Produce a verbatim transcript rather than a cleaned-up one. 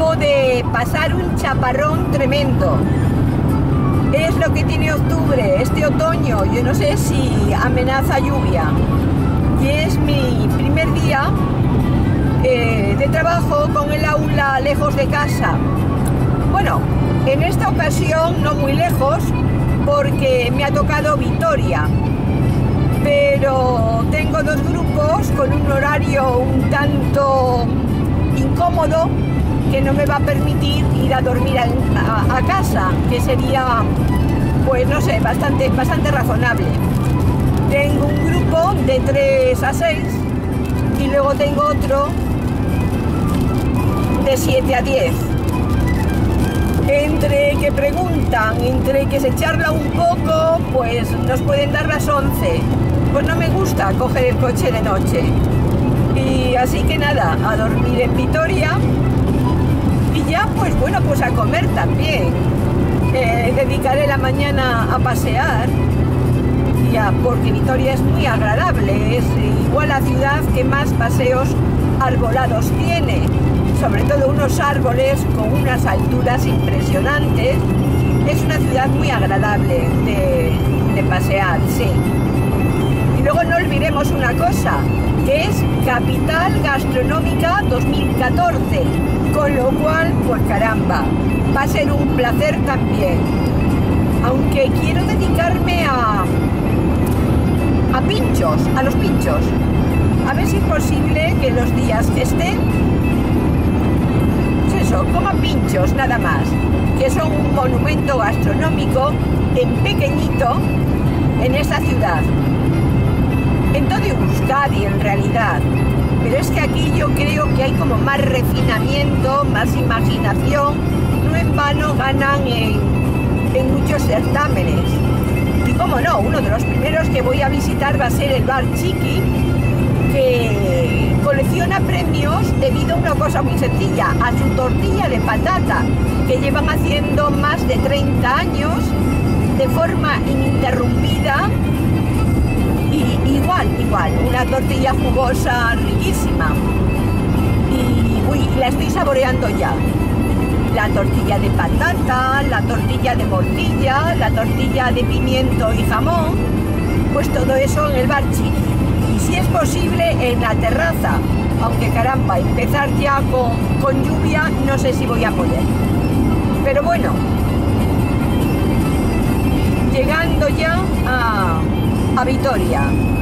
Acabo de pasar un chaparrón tremendo. Es lo que tiene octubre, este otoño. Yo no sé si amenaza lluvia. Y es mi primer día eh, de trabajo con el aula lejos de casa. Bueno, en esta ocasión no muy lejos, porque me ha tocado Vitoria. Pero tengo dos grupos con un horario un tanto incómodo que no me va a permitir ir a dormir a, a, a casa, que sería, pues no sé, bastante, bastante razonable. Tengo un grupo de tres a seis y luego tengo otro de siete a diez. Entre que preguntan, entre que se charla un poco, pues nos pueden dar las once. Pues no me gusta coger el coche de noche. Y así que nada, a dormir en Vitoria. Y ya, pues bueno, pues a comer también. Eh, dedicaré la mañana a pasear, ya, porque Vitoria es muy agradable, es igual la ciudad que más paseos arbolados tiene, sobre todo unos árboles con unas alturas impresionantes. Es una ciudad muy agradable de, de pasear, sí. Y luego no olvidemos una cosa, que es Capital Gastronómica dos mil catorce, con lo cual, pues caramba, va a ser un placer también. Aunque quiero dedicarme a, a pinchos, a los pinchos. A ver si es posible que los días que estén, pues eso, coman pinchos nada más, que son un monumento gastronómico en pequeñito en esta ciudad. En todo Euskadi en realidad, pero es que aquí yo creo que hay como más refinamiento, más imaginación. No en vano ganan en, en muchos certámenes. Y como no, uno de los primeros que voy a visitar va a ser el Bar Chiqui, que colecciona premios debido a una cosa muy sencilla, a su tortilla de patata, que llevan haciendo más de treinta años de forma ininterrumpida. Y igual, igual, una tortilla jugosa, riquísima. Y uy, la estoy saboreando ya. La tortilla de patata, la tortilla de morcilla, la tortilla de pimiento y jamón, pues todo eso en el Bar Chiqui. Y si es posible, en la terraza. Aunque caramba, empezar ya con, con lluvia, no sé si voy a poder. Pero bueno, llegando ya a... a Vitoria.